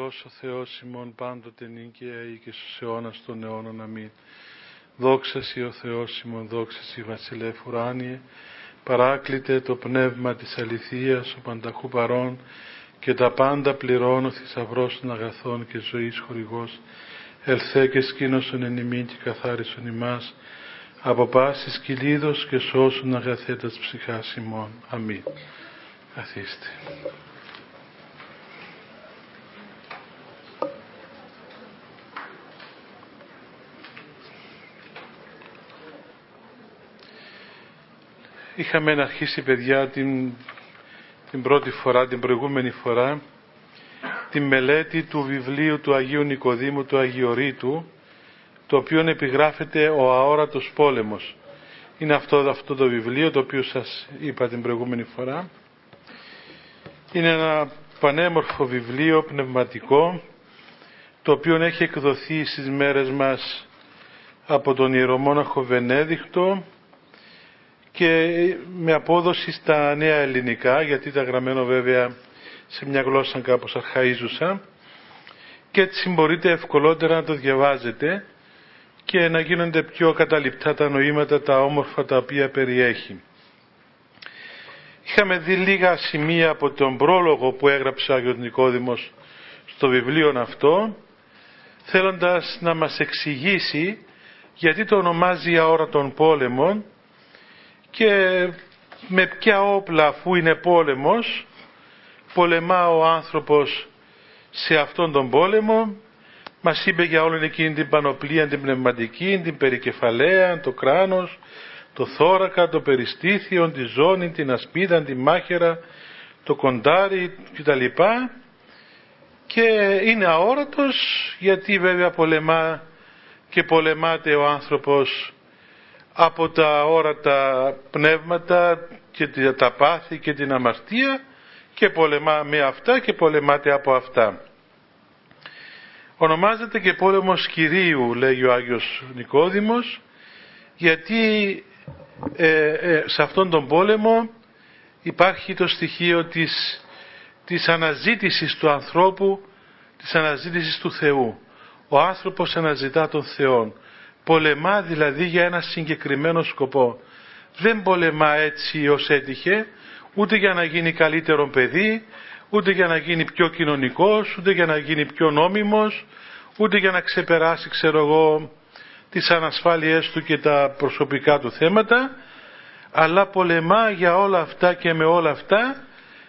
Χριστός ο Θεός ημών πάντοτε νίκαια ή και στους αιώνας των αιώνων. Αμήν. Δόξα Σοι ο Θεός ημών, δόξα Σοι βασιλεύ ουράνιε, παράκλητε το πνεύμα της αληθείας, ο πανταχού παρών και τα πάντα πληρώνω, ο θησαυρός των αγαθών και ζωής χορηγός, ελθέ και σκήνωσον εν ημίν και καθάρισον ημάς, από πάσης κυλίδος και σώσουν αγαθέτας ψυχάς ημών. Αμήν. Καθίστε. Είχαμε αρχίσει, παιδιά, την πρώτη φορά, την προηγούμενη φορά, τη μελέτη του βιβλίου του Αγίου Νικοδήμου, του Αγιορείτου, το οποίο επιγράφεται «Ο αόρατος πόλεμος». Είναι αυτό το βιβλίο το οποίο σας είπα την προηγούμενη φορά. Είναι ένα πανέμορφο βιβλίο πνευματικό, το οποίο έχει εκδοθεί στις μέρες μας από τον ιερομόναχο Βενέδικτο και με απόδοση στα νέα ελληνικά, γιατί ήταν γραμμένο βέβαια σε μια γλώσσα κάπως αρχαΐζουσα, και έτσι μπορείτε ευκολότερα να το διαβάζετε και να γίνονται πιο καταληπτά τα νοήματα, τα όμορφα τα οποία περιέχει. Είχαμε δει λίγα σημεία από τον πρόλογο που έγραψε ο Άγιος Νικόδημος στο βιβλίο αυτό, θέλοντας να μας εξηγήσει γιατί το ονομάζει αόρατον πόλεμον και με ποια όπλα, αφού είναι πόλεμος, πολεμά ο άνθρωπος σε αυτόν τον πόλεμο. Μας είπε για όλη εκείνη την πανοπλία, την πνευματική, την περικεφαλαία, το κράνος, το θώρακα, το περιστήθιο, τη ζώνη, την ασπίδα, τη μάχαιρα, το κοντάρι κτλ. Και είναι αόρατος γιατί βέβαια πολεμά και πολεμάται ο άνθρωπος από τα αόρατα πνεύματα και τα πάθη και την αμαρτία, και πολεμά με αυτά και πολεμάται από αυτά. Ονομάζεται και πόλεμος Κυρίου, λέει ο Άγιος Νικόδημος, γιατί σε αυτόν τον πόλεμο υπάρχει το στοιχείο της αναζήτησης του ανθρώπου, της αναζήτησης του Θεού. Ο άνθρωπος αναζητά τον Θεό. Πολεμά δηλαδή για ένα συγκεκριμένο σκοπό. Δεν πολεμά έτσι ως έτυχε, ούτε για να γίνει καλύτερο παιδί, ούτε για να γίνει πιο κοινωνικός, ούτε για να γίνει πιο νόμιμος, ούτε για να ξεπεράσει, τις ανασφάλειές του και τα προσωπικά του θέματα, αλλά πολεμά για όλα αυτά και με όλα αυτά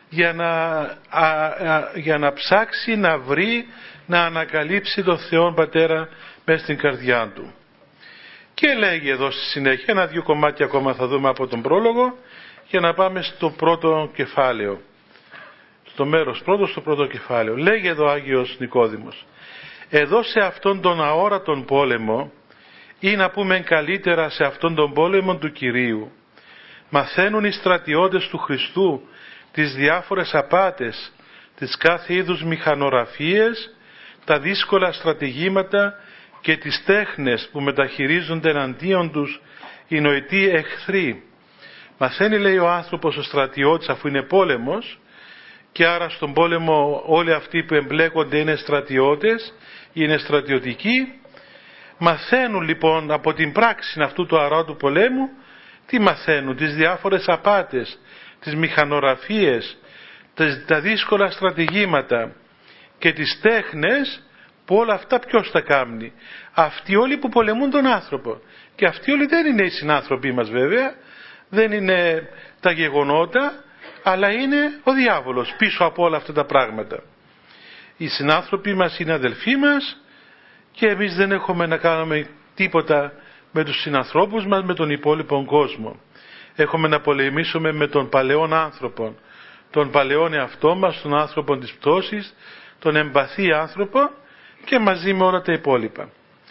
για να ψάξει, να βρει, να ανακαλύψει τον Θεόν Πατέρα μέσα στην καρδιά του. Και λέγει εδώ στη συνέχεια, ένα-δυο κομμάτια ακόμα θα δούμε από τον πρόλογο, για να πάμε στο πρώτο κεφάλαιο. Στο μέρος πρώτο, στο πρώτο κεφάλαιο. Λέγει εδώ ο Άγιος Νικόδημος: εδώ σε αυτόν τον αόρατον πόλεμο, ή να πούμε καλύτερα σε αυτόν τον πόλεμο του Κυρίου, μαθαίνουν οι στρατιώτες του Χριστού τις διάφορες απάτες, τις κάθε είδους μηχανογραφίες, τα δύσκολα στρατηγήματα και τις τέχνες που μεταχειρίζονται εναντίον τους οι νοητοί εχθροί. Μαθαίνει, λέει, ο άνθρωπος, ο στρατιώτης, αφού είναι πόλεμος, και άρα στον πόλεμο όλοι αυτοί που εμπλέκονται είναι στρατιώτες, είναι στρατιωτικοί. Μαθαίνουν λοιπόν από την πράξη αυτού του αόρατου πολέμου, τι μαθαίνουν? Τις διάφορες απάτες, τις μηχανογραφίες, τα δύσκολα στρατηγήματα και τις τέχνες, που όλα αυτά ποιος τα κάνει? Αυτοί όλοι που πολεμούν τον άνθρωπο. Και αυτοί όλοι δεν είναι οι συνάνθρωποι μας βέβαια, δεν είναι τα γεγονότα, αλλά είναι ο διάβολος πίσω από όλα αυτά τα πράγματα. Οι συνάνθρωποι μας είναι αδελφοί μας και εμείς δεν έχουμε να κάνουμε τίποτα με τους συνανθρώπους μας, με τον υπόλοιπο κόσμο. Έχουμε να πολεμήσουμε με τον παλαιόν άνθρωπο, τον παλαιόν εαυτό μας, τον άνθρωπο της πτώσης, τον εμπαθή άνθρωπο, και μαζί με όλα τα υπόλοιπα.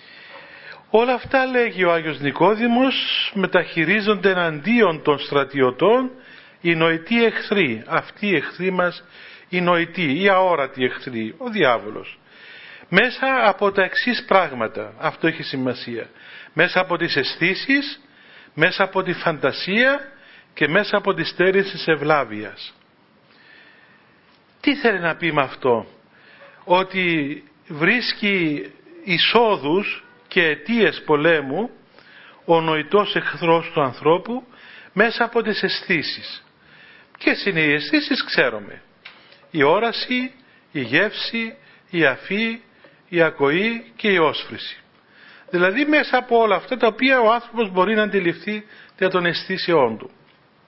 Όλα αυτά, λέγει ο Άγιος Νικόδημος, μεταχειρίζονται εναντίον των στρατιωτών οι νοητοί εχθροί. Αυτοί οι εχθροί μας, οι νοητοί, οι αόρατοι εχθροί, ο διάβολος. Μέσα από τα εξής πράγματα, αυτό έχει σημασία. Μέσα από τις αισθήσεις, μέσα από τη φαντασία και μέσα από τη στέρηση της ευλάβειας. Τι θέλει να πει με αυτό? ότι βρίσκει εισόδους και αιτίες πολέμου ο νοητός εχθρός του ανθρώπου μέσα από τις αισθήσεις. Ποιες είναι οι αισθήσεις? Ξέρουμε. Η όραση, η γεύση, η αφή, η ακοή και η όσφρηση. Δηλαδή μέσα από όλα αυτά τα οποία ο άνθρωπος μπορεί να αντιληφθεί για των αισθήσεών του.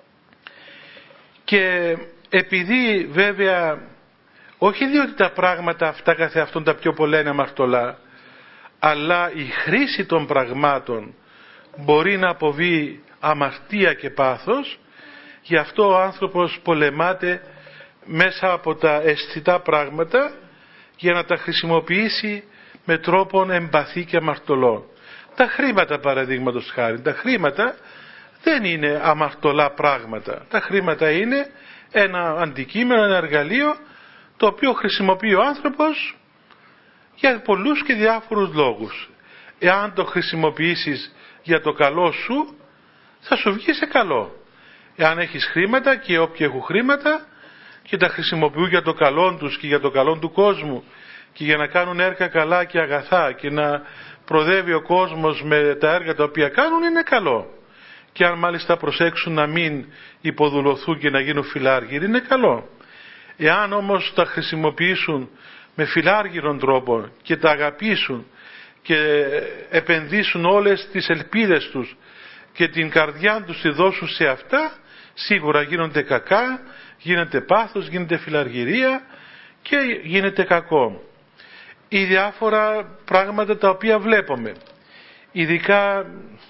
Και επειδή βέβαια, όχι διότι τα πράγματα αυτά καθεαυτόν τα πιο πολλά είναι αμαρτωλά, αλλά η χρήση των πραγμάτων μπορεί να αποβεί αμαρτία και πάθος, γι' αυτό ο άνθρωπος πολεμάται μέσα από τα αισθητά πράγματα για να τα χρησιμοποιήσει με τρόπον εμπαθή και αμαρτωλών. Τα χρήματα, παραδείγματος χάρη, τα χρήματα δεν είναι αμαρτωλά πράγματα. Τα χρήματα είναι ένα αντικείμενο, ένα εργαλείο το οποίο χρησιμοποιεί ο άνθρωπος για πολλούς και διάφορους λόγους. Εάν το χρησιμοποιήσεις για το καλό σου, θα σου βγει σε καλό. Εάν έχεις χρήματα, και όποιοι έχουν χρήματα και τα χρησιμοποιούν για το καλό τους και για το καλό του κόσμου και για να κάνουν έργα καλά και αγαθά και να προδεύει ο κόσμος με τα έργα τα οποία κάνουν, είναι καλό. Και αν μάλιστα προσέξουν να μην υποδουλωθούν και να γίνουν φιλάργυροι, είναι καλό. Εάν όμως τα χρησιμοποιήσουν με φιλάργυρον τρόπο και τα αγαπήσουν και επενδύσουν όλες τις ελπίδες τους και την καρδιά τους τη δώσουν σε αυτά, σίγουρα γίνονται κακά, γίνεται πάθος, γίνεται φιλαργυρία και γίνεται κακό. Οι διάφορα πράγματα τα οποία βλέπουμε, ειδικά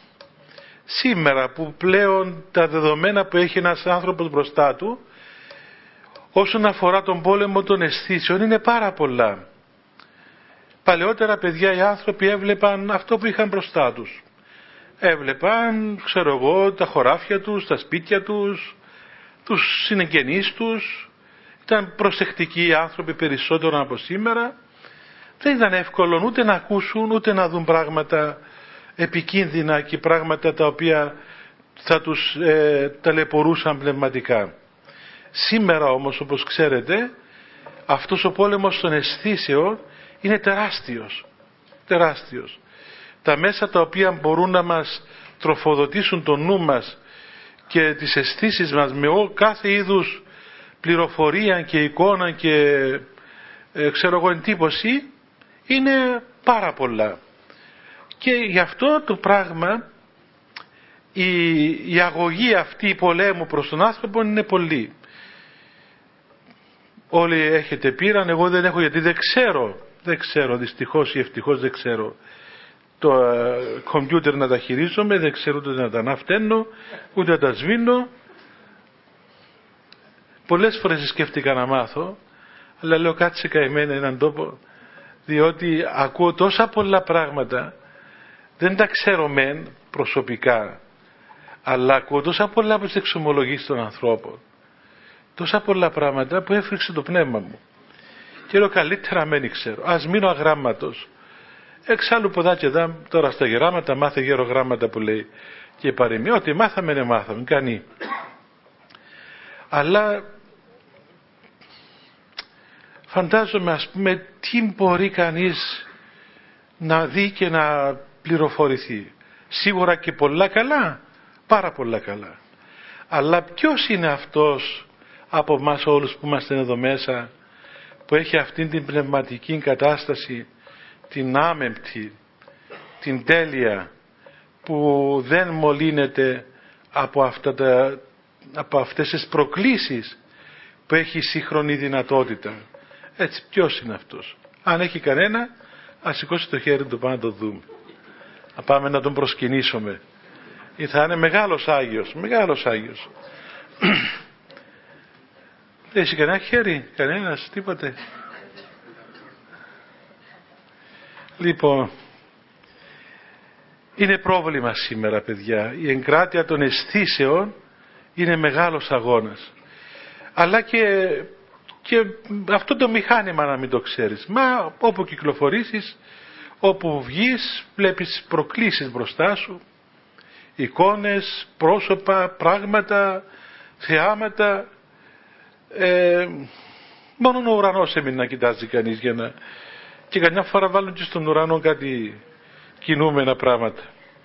σήμερα που πλέον τα δεδομένα που έχει ένας άνθρωπος μπροστά του όσον αφορά τον πόλεμο των αισθήσεων είναι πάρα πολλά. Παλαιότερα παιδιά οι άνθρωποι έβλεπαν αυτό που είχαν μπροστά τους. Έβλεπαν, ξέρω εγώ, τα χωράφια τους, τα σπίτια τους, τους συγγενείς τους. Ήταν προσεκτικοί οι άνθρωποι περισσότερο από σήμερα. Δεν ήταν εύκολο ούτε να ακούσουν ούτε να δουν πράγματα επικίνδυνα και πράγματα τα οποία θα τους ταλαιπωρούσαν πνευματικά. Σήμερα όμως, όπως ξέρετε, αυτός ο πόλεμος των αισθήσεων είναι τεράστιος. Τεράστιος. Τα μέσα τα οποία μπορούν να μας τροφοδοτήσουν το νου μας και τις αισθήσεις μας με κάθε είδους πληροφορία και εικόνα και εντύπωση είναι πάρα πολλά. Και γι' αυτό το πράγμα η αγωγή αυτή πολέμου προς τον άνθρωπο είναι πολύ. Όλοι έχετε πείραν, εγώ δεν έχω, γιατί δεν ξέρω δυστυχώς ή ευτυχώς δεν ξέρω το κομπιούτερ να τα χειρίζομαι, δεν ξέρω ούτε να τα αναφταίνω ούτε να τα σβήνω. Πολλές φορές σκέφτηκα να μάθω, αλλά λέω κάτσε καημένα έναν τόπο, διότι ακούω τόσα πολλά πράγματα, δεν τα ξέρω μεν προσωπικά, αλλά ακούω τόσα πολλά από τις εξομολογήσεις των ανθρώπων, τόσα πολλά πράγματα που έφρυξε το πνεύμα μου και λέω καλύτερα μεν ξέρω, ας μείνω αγράμματος. Εξάλλου ποδά και δά, τώρα στα γεράματα μάθε γερογράμματα που λέει και παροιμία, ότι μάθαμε ναι μάθαμε, κανεί. Αλλά φαντάζομαι ας πούμε τι μπορεί κανείς να δει και να πληροφορηθεί. Σίγουρα και πολλά καλά, πάρα πολλά καλά. Αλλά ποιος είναι αυτός από εμάς όλους που είμαστε εδώ μέσα που έχει αυτήν την πνευματική κατάσταση, την άμεμπτη, την τέλεια, που δεν μολύνεται από αυτές τις προκλήσεις που έχει η σύγχρονη δυνατότητα. Έτσι, ποιος είναι αυτός? Αν έχει κανένα, ας σηκώσει το χέρι του, πάμε να το δούμε. Να πάμε να τον προσκυνήσουμε. Ή θα είναι μεγάλος Άγιος, μεγάλος Άγιος. Έχει κανένα χέρι, κανένας, τίποτε? Λοιπόν, είναι πρόβλημα σήμερα παιδιά. Η εγκράτεια των αισθήσεων είναι μεγάλος αγώνας. Αλλά και αυτό το μηχάνημα να μην το ξέρεις. Μα όπου κυκλοφορήσεις, όπου βγεις, βλέπεις προκλήσεις μπροστά σου. Εικόνες, πρόσωπα, πράγματα, θεάματα. Μόνο ο ουρανός έμεινε να κοιτάζει κανείς και καμιά φορά βάλουν και στον ουρανό κάτι κινούμενα πράγματα.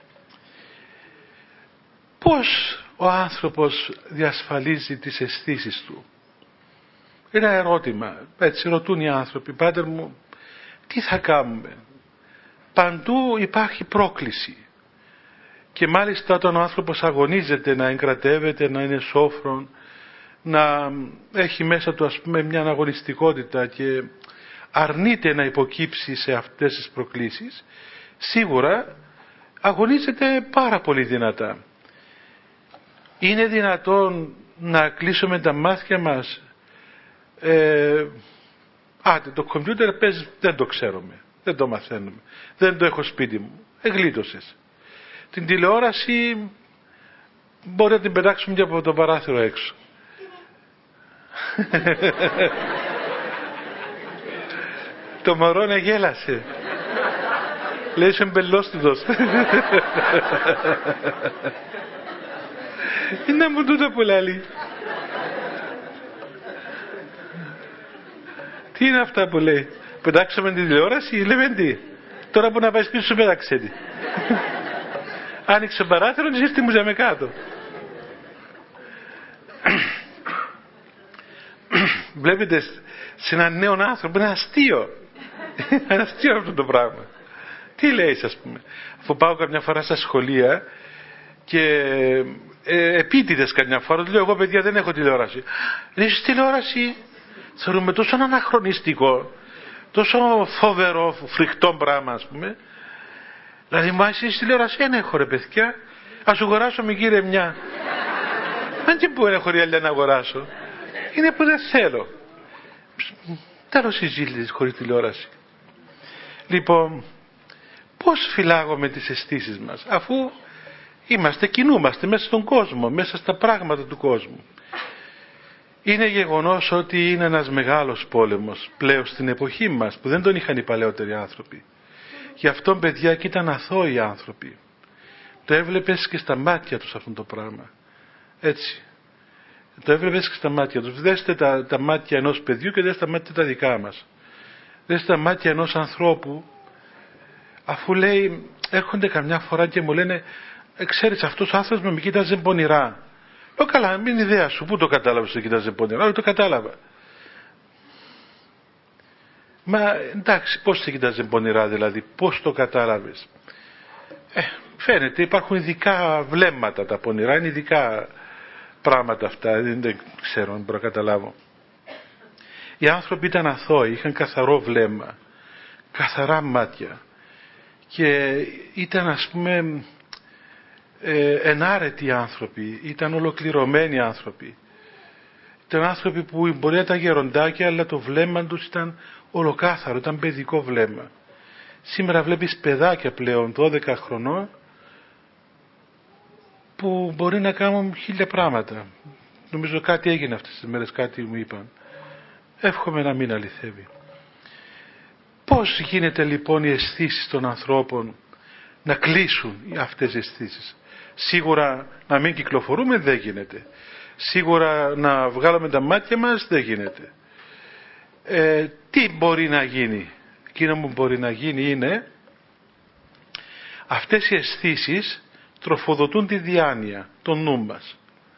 Πώς ο άνθρωπος διασφαλίζει τις αισθήσεις του? Ένα ερώτημα, έτσι ρωτούν οι άνθρωποι, πάτερ μου, τι θα κάνουμε? Παντού υπάρχει πρόκληση. Και μάλιστα όταν ο άνθρωπος αγωνίζεται να εγκρατεύεται, να είναι σόφρον, να έχει μέσα του, ας πούμε, μια αγωνιστικότητα και αρνείται να υποκύψει σε αυτές τις προκλήσεις, σίγουρα αγωνίζεται πάρα πολύ δυνατά. Είναι δυνατόν να κλείσουμε τα μάτια μας? Το κομπιούτερ παίζει, δεν το ξέρουμε, δεν το μαθαίνουμε, δεν το έχω σπίτι μου, εγλίτωσες. Την τηλεόραση μπορεί να την πετάξουμε και από το παράθυρο έξω. Το μωρό να γέλασε. Λέει είσαι μπελόστιδος. Είναι μου τούτο που λέει. Τι είναι αυτά που λέει? Πετάξαμε την τηλεόραση, λέμε τι? Τώρα που να πάει σπίτι σου πέταξε τη. Άνοιξε παράθυρο και ήρθε μου με κάτω. Βλέπετε, σε έναν νέο άνθρωπο είναι αστείο. Είναι αστείο αυτό το πράγμα. Τι λέει, ας πούμε? Αφού πάω καμιά φορά στα σχολεία και επίτηδες καμιά φορά, λέω εγώ παιδιά δεν έχω τηλεόραση. Λέει τηλεόραση? Θεωρούμε τόσο αναχρονιστικό, τόσο φοβερό, φρικτό πράγμα, ας πούμε. Δηλαδή, μα εσείς τηλεόραση δεν έχω ρε παιδιά. Ας σου αγοράσω με κύριε μια. Αν και που έχω ρε να αγοράσω. Είναι που δεν θέλω. Τέλος συζήτησης χωρίς τηλεόραση. Λοιπόν, πώς φυλάγουμε τις αισθήσεις μας, αφού κινούμαστε μέσα στον κόσμο, μέσα στα πράγματα του κόσμου. Είναι γεγονός ότι είναι ένας μεγάλος πόλεμος πλέον στην εποχή μας, που δεν τον είχαν οι παλαιότεροι άνθρωποι. Γι' αυτό, παιδιά, και ήταν αθώοι οι άνθρωποι. Το έβλεπες και στα μάτια τους αυτό το πράγμα. Έτσι. Το έβλεπες και στα μάτια τους. Δέστε τα μάτια ενός παιδιού και δέστε τα μάτια τα δικά μας. Δέστε τα μάτια ενός ανθρώπου, αφού λέει, έρχονται καμιά φορά και μου λένε, ξέρεις, αυτός ο άνθρωπος με κοίταζε πονηρά. Λέω, καλά, μην ιδέα σου, πού το κατάλαβες ότι κοίταζε πονηρά? Το κατάλαβα. Μα εντάξει, πώς σε κοίταζε πονηρά δηλαδή, πώς το κατάλαβες? Φαίνεται, υπάρχουν ειδικά βλέμματα τα πονηρά, είναι ειδικά πράγματα αυτά, δεν ξέρω αν μπορώ να καταλάβω. Οι άνθρωποι ήταν αθώοι, είχαν καθαρό βλέμμα, καθαρά μάτια και ήταν, ας πούμε, ενάρετοι άνθρωποι, ήταν ολοκληρωμένοι άνθρωποι. Ήταν άνθρωποι που μπορεί να ήταν γεροντάκια, αλλά το βλέμμα τους ήταν ολοκάθαρο, ήταν παιδικό βλέμμα. Σήμερα βλέπεις παιδάκια πλέον 12 χρονών που μπορεί να κάνουν 1000 πράγματα. Νομίζω κάτι έγινε αυτές τις μέρες, κάτι μου είπαν. Εύχομαι να μην αληθεύει. Πώς γίνεται λοιπόν οι αισθήσεις των ανθρώπων να κλείσουν αυτές οι αισθήσεις? Σίγουρα να μην κυκλοφορούμε δεν γίνεται. Σίγουρα να βγάλουμε τα μάτια μας δεν γίνεται. Τι μπορεί να γίνει? Εκείνο που μπορεί να γίνει είναι αυτές οι αισθήσεις τροφοδοτούν τη διάνοια, το νου μας.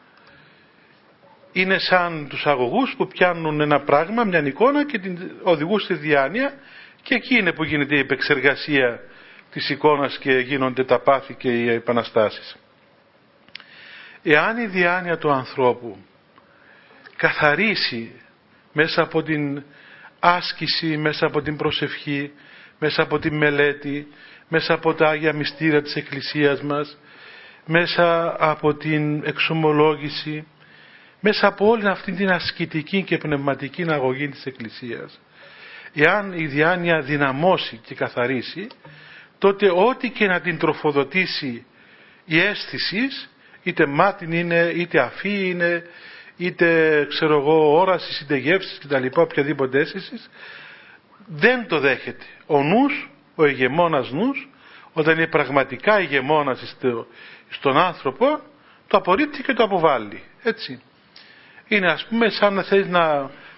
Είναι σαν τους αγωγούς που πιάνουν ένα πράγμα, μια εικόνα και την οδηγούν στη διάνοια και εκεί είναι που γίνεται η επεξεργασία της εικόνας και γίνονται τα πάθη και οι επαναστάσεις. Εάν η διάνοια του ανθρώπου καθαρίσει μέσα από την άσκηση, μέσα από την προσευχή, μέσα από τη μελέτη, μέσα από τα Άγια Μυστήρια της Εκκλησίας μας, μέσα από την εξομολόγηση, μέσα από όλη αυτή την ασκητική και πνευματική αγωγή της Εκκλησίας, εάν η διάνοια δυναμώσει και καθαρίσει, τότε ό,τι και να την τροφοδοτήσει η αίσθηση, είτε μάτι είναι, είτε αφή είναι, είτε ξέρω εγώ όραση, είτε γεύσεις κτλ, οποιαδήποτε αίσθηση, δεν το δέχεται. Ο νους, ο ηγεμόνας νους, όταν είναι πραγματικά ηγεμόνας στον άνθρωπο, το απορρίπτει και το αποβάλλει. Έτσι. Είναι, ας πούμε, σαν να θέλεις να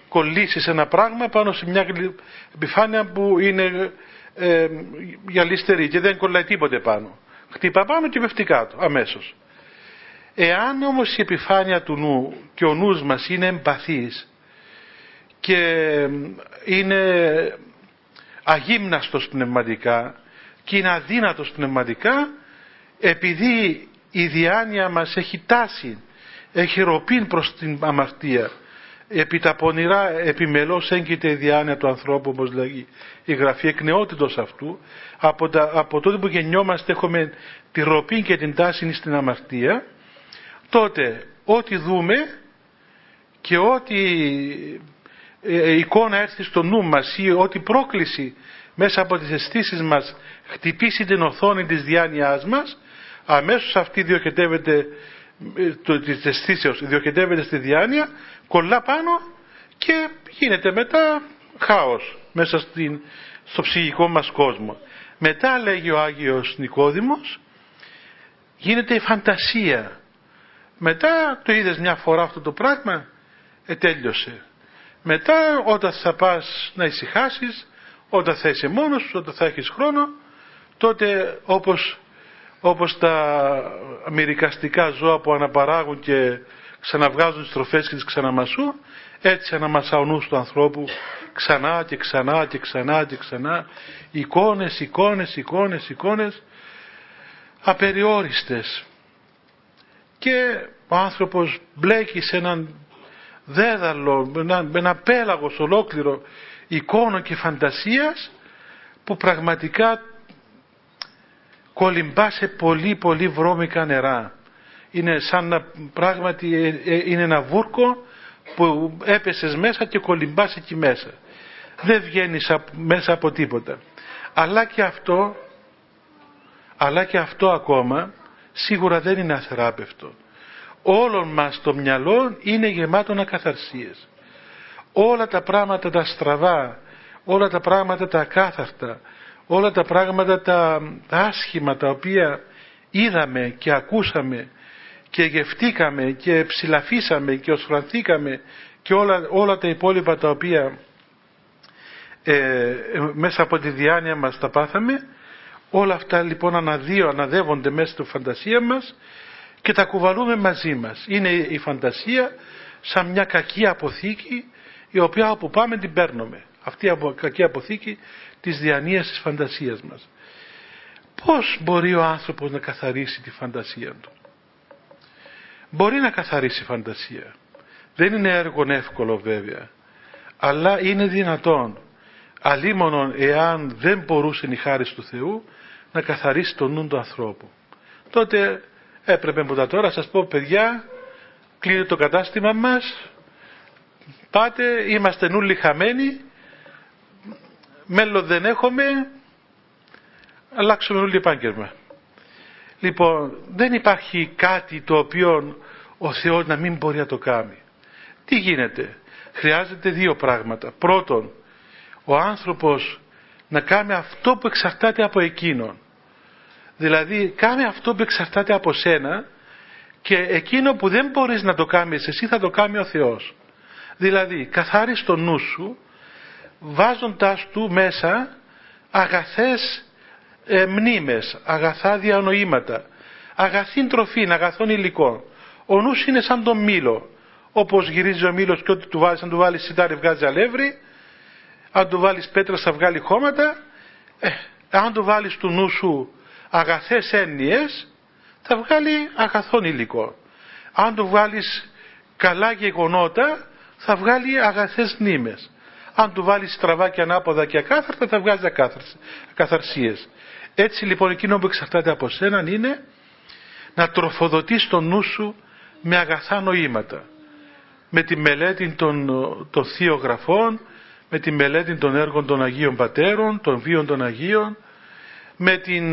κολλήσεις ένα πράγμα πάνω σε μια επιφάνεια που είναι γυαλιστερή και δεν κολλάει τίποτε πάνω. Χτύπα πάνω και πέφτει κάτω αμέσως. Εάν όμως η επιφάνεια του νου και ο νους μας είναι εμπαθής και είναι αγύμναστος πνευματικά και είναι αδύνατος πνευματικά, επειδή η διάνοια μας έχει τάση, έχει ροπήν προς την αμαρτία, επί τα πονηρά επιμελώς έγκυται η διάνοια του ανθρώπου, όπως λέγει η Γραφή, εκ νεότητος αυτού, από τότε που γεννιόμαστε έχουμε τη ροπή και την τάση στην αμαρτία, τότε ό,τι δούμε και ό,τι εικόνα έρθει στο νου μας ή ό,τι πρόκληση μέσα από τις αισθήσεις μας χτυπήσει την οθόνη της διάνοιάς μας, αμέσως αυτή διοχετεύεται, της αισθήσεως διοχετεύεται στη διάνοια, κολλά πάνω και γίνεται μετά χάος μέσα στο ψυχικό μας κόσμο. Μετά, λέγει ο Άγιος Νικόδημος, γίνεται η φαντασία. Μετά το είδες μια φορά αυτό το πράγμα, τέλειωσε. Μετά όταν θα πας να ησυχάσεις, όταν θα είσαι μόνος σου, όταν θα έχεις χρόνο, τότε όπως τα μυρικαστικά ζώα που αναπαράγουν και ξαναβγάζουν τις τροφές και τις ξαναμασούν, έτσι αναμασά ο νους του ανθρώπου ξανά και ξανά και ξανά και ξανά, εικόνες απεριόριστες, και ο άνθρωπος μπλέκει σε έναν δέδαλο, με ένα πέλαγος ολόκληρο εικόνων και φαντασίας που πραγματικά κολυμπά σε πολύ βρώμικα νερά. Είναι σαν πράγματι είναι ένα βούρκο που έπεσες μέσα και κολυμπάς εκεί μέσα. Δεν βγαίνεις μέσα από τίποτα. Αλλά και αυτό ακόμα σίγουρα δεν είναι αθεράπευτο. Όλον μας το μυαλό είναι γεμάτο ακαθαρσίες. Όλα τα πράγματα τα στραβά, όλα τα πράγματα τα ακάθαρτα, όλα τα πράγματα τα άσχημα τα οποία είδαμε και ακούσαμε και γευτήκαμε και ψηλαφίσαμε και οσφρανθήκαμε και όλα τα υπόλοιπα τα οποία μέσα από τη διάνοια μας τα πάθαμε, όλα αυτά λοιπόν αναδεύονται μέσα στη φαντασία μας και τα κουβαλούμε μαζί μας. Είναι η φαντασία σαν μια κακή αποθήκη, η οποία όπου πάμε την παίρνουμε. Αυτή η κακή αποθήκη της διανοίας της φαντασίας μας. Πώς μπορεί ο άνθρωπος να καθαρίσει τη φαντασία του? Μπορεί να καθαρίσει φαντασία. Δεν είναι έργο εύκολο βέβαια, αλλά είναι δυνατόν, αλίμονον εάν δεν μπορούσε η χάρις του Θεού να καθαρίσει τον νου του ανθρώπου. Τότε έπρεπε από τα τώρα σας πω, παιδιά, κλείνετε το κατάστημα μας, πάτε, είμαστε νουλοι χαμένοι, μέλλον δεν έχουμε, αλλάξουμε όλοι επάγγελμα. Λοιπόν, δεν υπάρχει κάτι το οποίο ο Θεός να μην μπορεί να το κάνει. Τι γίνεται? Χρειάζεται δύο πράγματα. Πρώτον, ο άνθρωπος να κάνει αυτό που εξαρτάται από εκείνον. Δηλαδή, κάνει αυτό που εξαρτάται από σένα και εκείνο που δεν μπορείς να το κάνεις εσύ θα το κάνει ο Θεός. Δηλαδή, καθάρισε το νου σου, βάζοντάς του μέσα αγαθές μνήμες, αγαθά διανοήματα, αγαθή τροφή, αγαθών υλικών. Ο νους είναι σαν τον μήλο. Όπως γυρίζει ο μήλος και ό,τι του βάλεις, αν του βάλεις σιτάρι βγάζει αλεύρι, αν του βάλεις πέτρα θα βγάλει χώματα. Αν του βάλεις του νου σου αγαθές έννοιες, θα βγάλει αγαθών υλικό. Αν του βάλεις καλά γεγονότα, θα βγάλει αγαθές μνήμες. Αν του βάλεις στραβά και ανάποδα και ακάθαρτα, θα βγάζει ακαθαρσίες. Έτσι λοιπόν εκείνο που εξαρτάται από σέναν είναι να τροφοδοτείς τον νου σου με αγαθά νοήματα. Με τη μελέτη των θείων γραφών, με τη μελέτη των έργων των Αγίων Πατέρων, των βίων των Αγίων, με την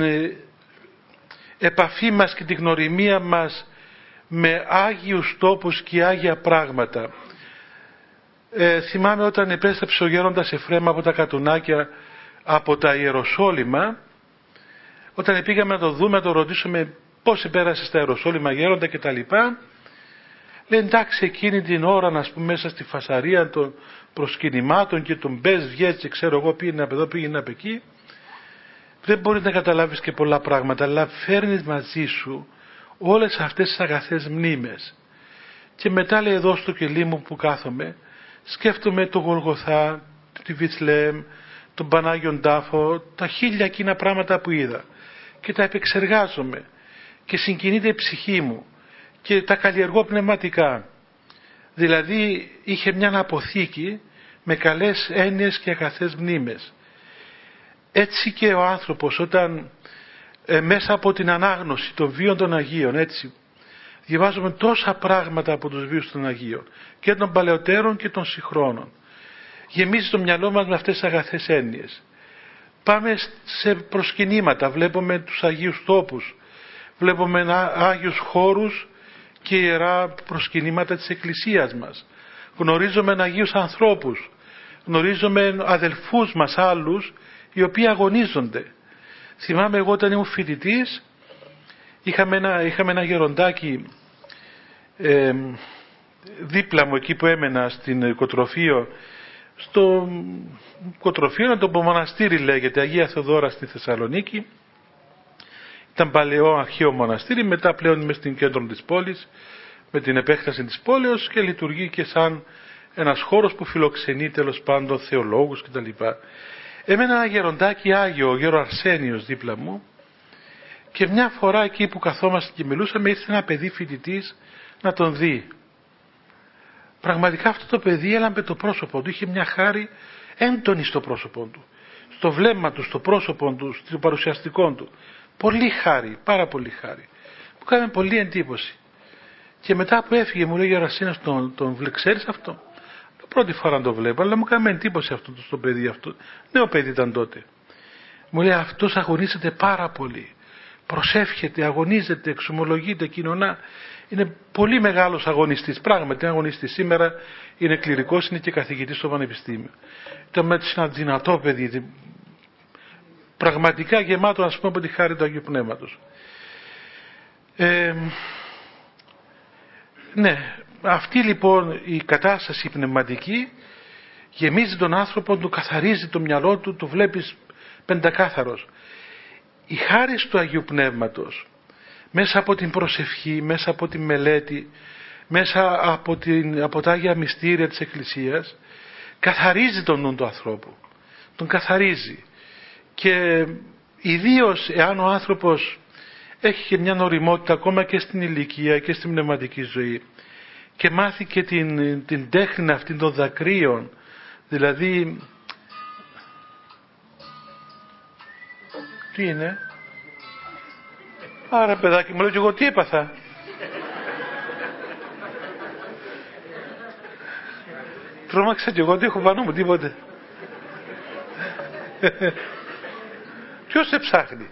επαφή μας και την γνωριμία μας με Άγιους τόπους και Άγια πράγματα. Θυμάμαι όταν επέστρεψε ο γέροντας Εφραίμ από τα Κατουνάκια, από τα Ιεροσόλυμα, όταν πήγαμε να το δούμε, να το ρωτήσουμε πώς πέρασε στα Ιεροσόλυμα γέροντα κτλ. Λέει εντάξει, εκείνη την ώρα, να πούμε, μέσα στη φασαρία των προσκυνημάτων και των μπες βγες, ξέρω εγώ, πήγαινε από εδώ, πήγαινε από εκεί, δεν μπορείς να καταλάβεις και πολλά πράγματα, αλλά φέρνεις μαζί σου όλες αυτές τις αγαθές μνήμες. Και μετά, λέει, εδώ στο κελί μου που κάθομαι, σκέφτομαι το Γολγοθά, τη Βιθλεέμ, τον Πανάγιον Τάφο, τα 1000 εκείνα πράγματα που είδα, και τα επεξεργάζομαι και συγκινείται η ψυχή μου και τα καλλιεργώ πνευματικά. Δηλαδή είχε μια αποθήκη με καλές έννοιες και αγαθές μνήμες. Έτσι και ο άνθρωπος, όταν μέσα από την ανάγνωση των βίων των Αγίων, έτσι διαβάζουμε τόσα πράγματα από τους βίους των Αγίων και των παλαιότερων και των συγχρόνων, γεμίζει το μυαλό μας με αυτές τις αγαθές έννοιες. Πάμε σε προσκυνήματα, βλέπουμε τους Αγίους τόπους, βλέπουμε Άγιους χώρους και ιερά προσκυνήματα της Εκκλησίας μας. Γνωρίζουμε Αγίους ανθρώπους, γνωρίζουμε αδελφούς μας άλλους οι οποίοι αγωνίζονται. Θυμάμαι εγώ όταν ήμουν φοιτητής, είχαμε ένα γεροντάκι δίπλα μου εκεί που έμενα στην οικοτροφείο, στο οικοτροφείο, να το πω μοναστήρι λέγεται, Αγία Θεοδώρα στη Θεσσαλονίκη. Ήταν παλαιό αρχαίο μοναστήρι, μετά πλέον είμαι στην κέντρο της πόλης, με την επέκταση της πόλεως, και λειτουργεί και σαν ένας χώρος που φιλοξενεί τέλος πάντων θεολόγους κτλ. Έμενα ένα γεροντάκι Άγιο, ο γέρο Αρσένιος δίπλα μου, και μια φορά εκεί που καθόμαστε και μιλούσαμε, ήρθε ένα παιδί φοιτητής να τον δει. Πραγματικά αυτό το παιδί έλαμπε το πρόσωπο του, είχε μια χάρη έντονη στο πρόσωπο του, στο βλέμμα του, στο πρόσωπο του, στο παρουσιαστικό του. Πολύ χάρη, πάρα πολύ χάρη. Μου έκανε πολύ εντύπωση. Και μετά που έφυγε μου λέει ο Αρσένιος, τον ξέρεις αυτό? Πρώτη φορά το βλέπω, αλλά μου έκανε εντύπωση αυτό το παιδί αυτό. Νέο παιδί ήταν τότε. Μου λέει αυτός αγωνίζεται πάρα πολύ. Προσεύχεται, αγωνίζεται, εξομολογείται, κοινωνά. Είναι πολύ μεγάλος αγωνιστής. Πράγματι είναι αγωνιστής. Σήμερα είναι κληρικός, είναι και καθηγητής στο πανεπιστήμιο. Ήταν ένα δυνατό παιδί. Πραγματικά γεμάτο, ας πούμε, από τη χάρη του Αγίου Πνεύματος. Ναι, αυτή λοιπόν η κατάσταση πνευματική γεμίζει τον άνθρωπο, του καθαρίζει το μυαλό του, το βλέπεις πεντακάθαρος. Η χάρη του Αγίου Πνεύματος, μέσα από την προσευχή, μέσα από τη μελέτη, μέσα από τα Άγια Μυστήρια της Εκκλησίας, καθαρίζει τον νου του ανθρώπου. Τον καθαρίζει. Και ιδίως εάν ο άνθρωπος έχει και μια ωριμότητα ακόμα και στην ηλικία και στην πνευματική ζωή, και μάθει και την τέχνη αυτή των δακρύων, δηλαδή τι είναι? Άρα παιδάκι μου, λέω και εγώ τι έπαθα. Τρόμαξα και εγώ, δεν έχω πάνω μου τίποτε. Ποιος σε ψάχνει?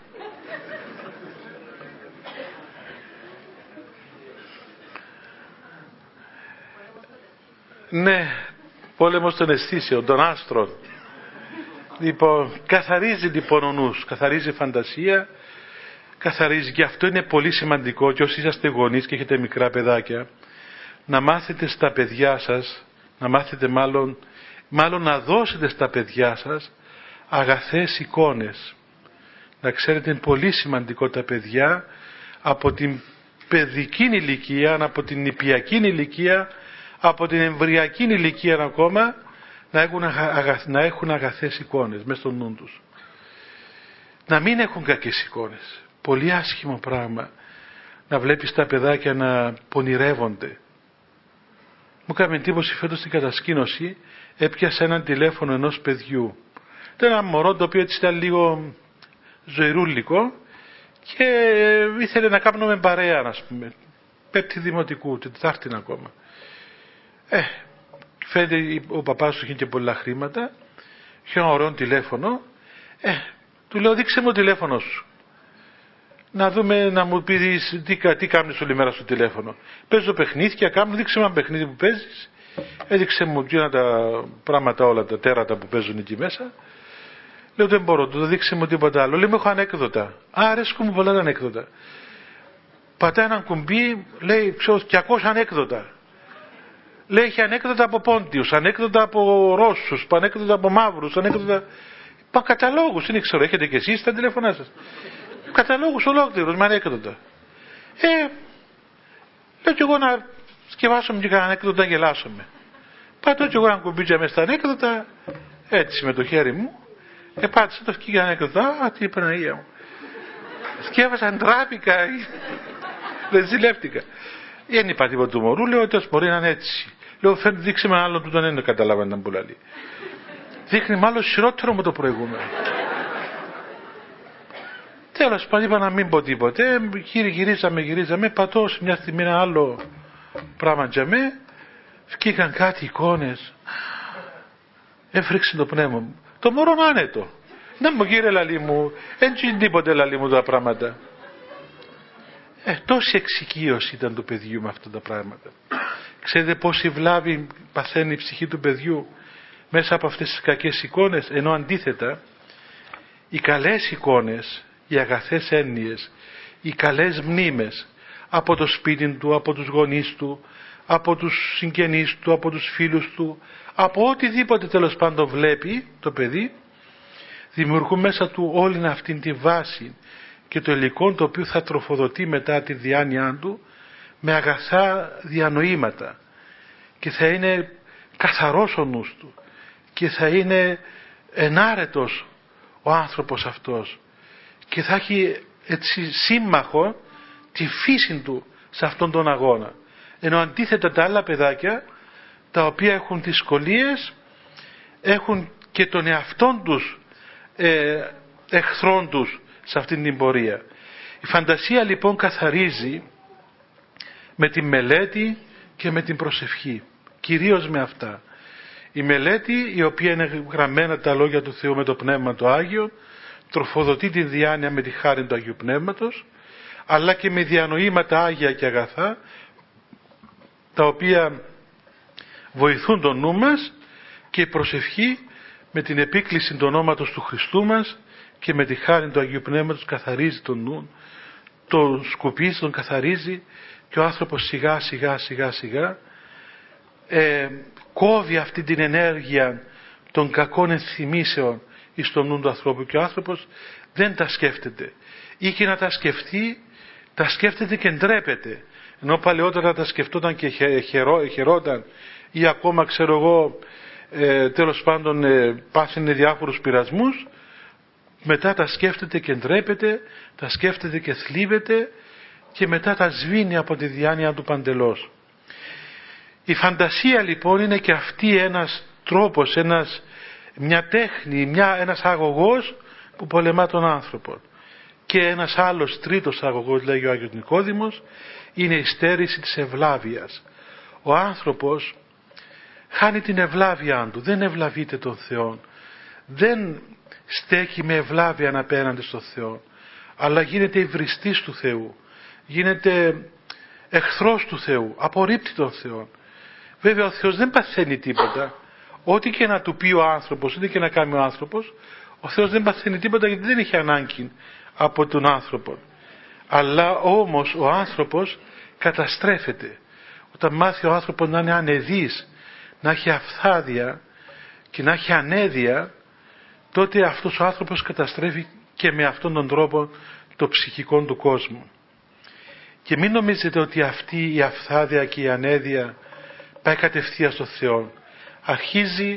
Ναι, πόλεμος των αισθήσεων, των άστρων. Λοιπόν, καθαρίζει λοιπόν ο νους, καθαρίζει η φαντασία, καθαρίζει, και αυτό είναι πολύ σημαντικό, και όσοι είσαστε γονείς και έχετε μικρά παιδάκια, να μάθετε στα παιδιά σας, να μάθετε μάλλον να δώσετε στα παιδιά σας αγαθές εικόνες. Να ξέρετε, είναι πολύ σημαντικό τα παιδιά από την παιδική ηλικία, από την νηπιακή ηλικία, από την εμβριακή ηλικία ακόμα, να έχουν αγαθές εικόνες μέσα στο νου τους. Να μην έχουν κακές εικόνες. Πολύ άσχημο πράγμα να βλέπεις τα παιδάκια να πονηρεύονται. Μου έκανε εντύπωση φέτος στην κατασκήνωση, έπιασα έναν τηλέφωνο ενός παιδιού. Ήταν ένα μωρό το οποίο έτσι ήταν λίγο ζωηρούλικο και ήθελε να κάνουμε παρέα, ας πούμε. Πέπτη δημοτικού, τετάρτη ακόμα. Φαίνεται ο παπάς του είχε και πολλά χρήματα, είχε ένα ωραίο τηλέφωνο. Του λέω δείξε μου το τηλέφωνο σου. Να δούμε, να μου πεις τι κάνεις όλη μέρα στο τηλέφωνο. Παίζω παιχνίδια, δείξε μου ένα παιχνίδι που παίζεις. Έδειξε μου και τα πράγματα όλα, τα τέρατα που παίζουν εκεί μέσα. Λέω δεν μπορώ, το δείξε μου τίποτα άλλο. Λέω έχω ανέκδοτα. Αρέσκουν μου πολλά τα ανέκδοτα. Πατάει ένα κουμπί, λέει ξέρω 200 ανέκδοτα. Λέει έχει ανέκδοτα από Πόντιους, ανέκδοτα από Ρώσους, ανέκδοτα από Μαύρους, ανέκδοτα... καταλόγους, δεν ξέρω, έχετε και εσείς στα τηλέφωνά σας. Καταλόγους ολόκληρους με ανέκδοτα. Λέω κι εγώ να σκεφάσω και κανένα ανέκδοτα να γελάσω. Πατώ κι εγώ ένα κουμπίτσα μες στα ανέκδοτα, έτσι με το χέρι μου, πάτησα το σκύγει ανέκδοτα, τι Παναγία μου. Σκέφασα, ντράπηκα, δεν ζηλεύτηκα. Δεν είπα τίποτα του μωρού, λέω ότι μπορεί να είναι έτσι. Λέω δείξε με άλλον του τον ένα καταλάβανε να μπουλαλεί. Δείχνει μάλλον χειρότερο με το προηγούμενο. Τέλος πάντων είπα να μην πω τίποτε. Γυρίζαμε, πατώ σε μια στιγμή ένα άλλο πράγμα για με. Βγήκαν κάτι εικόνες. Έφρυξε το πνεύμα μου. Το μωρό είναι άνετο. Να μου κύριε λαλί μου, έτσι τίποτε λαλί μου τα πράγματα. Τόση εξοικείωση ήταν του παιδιού με αυτά τα πράγματα. Ξέρετε πόση βλάβη παθαίνει η ψυχή του παιδιού μέσα από αυτές τις κακές εικόνες, ενώ αντίθετα οι καλές εικόνες, οι αγαθές έννοιες, οι καλές μνήμες από το σπίτι του, από τους γονείς του, από τους συγγενείς του, από τους φίλους του, από οτιδήποτε τέλος πάντων βλέπει το παιδί, δημιουργούν μέσα του όλη αυτή τη βάση και το υλικό το οποίο θα τροφοδοτεί μετά τη διάνοιά του με αγαθά διανοήματα και θα είναι καθαρός ο νους του και θα είναι ενάρετος ο άνθρωπος αυτός και θα έχει έτσι σύμμαχο τη φύση του σε αυτόν τον αγώνα. Ενώ αντίθετα τα άλλα παιδάκια τα οποία έχουν δυσκολίες έχουν και τον εαυτόν τους εχθρόν τους σε αυτήν την πορεία. Η φαντασία λοιπόν καθαρίζει με τη μελέτη και με την προσευχή, κυρίως με αυτά. Η μελέτη, η οποία είναι γραμμένα τα λόγια του Θεού με το Πνεύμα το Άγιο, τροφοδοτεί τη διάνοια με τη χάρη του Αγίου Πνεύματος, αλλά και με διανοήματα άγια και αγαθά, τα οποία βοηθούν τον νου μας, και η προσευχή με την επίκληση του ονόματος του Χριστού μας και με τη χάρη του Αγίου Πνεύματος καθαρίζει τον νου, τον σκουπίζει, τον καθαρίζει και ο άνθρωπος σιγά κόβει αυτή την ενέργεια των κακών ενθυμίσεων εις τον νου του ανθρώπου και ο άνθρωπος δεν τα σκέφτεται ή και να τα σκεφτεί, τα σκέφτεται και ντρέπεται, ενώ παλαιότερα τα σκεφτόταν και χαιρόταν ή ακόμα ξέρω εγώ τέλος πάντων πάθαινε διάφορους πειρασμούς, μετά τα σκέφτεται και ντρέπεται, τα σκέφτεται και θλίβεται και μετά τα σβήνει από τη διάνοια του παντελώς. Η φαντασία λοιπόν είναι και αυτή ένας τρόπος, μια τέχνη, ένας αγωγός που πολεμά τον άνθρωπο. Και ένας άλλος τρίτος αγωγός, λέγει ο Άγιος Νικόδημος, είναι η στέρηση της ευλάβειας. Ο άνθρωπος χάνει την ευλάβειά του, δεν ευλαβείται τον Θεό, δεν στέκει με ευλάβεια απέναντι στον Θεό, αλλά γίνεται υβριστής του Θεού, γίνεται εχθρός του Θεού, απορρίπτει τον Θεό. Βέβαια ο Θεός δεν παθαίνει τίποτα, ό,τι και να του πει ο άνθρωπος, ό,τι και να κάνει ο άνθρωπος, ο Θεός δεν παθαίνει τίποτα γιατί δεν έχει ανάγκη από τον άνθρωπο. Αλλά όμως ο άνθρωπος καταστρέφεται. Όταν μάθει ο άνθρωπος να είναι ανεδής, να έχει αφθάδεια και να έχει ανέδεια, τότε αυτός ο άνθρωπος καταστρέφει και με αυτόν τον τρόπο το ψυχικό του κόσμο. Και μην νομίζετε ότι αυτή η αφθάδεια και η ανέδεια πάει κατευθείαν στο Θεό. Αρχίζει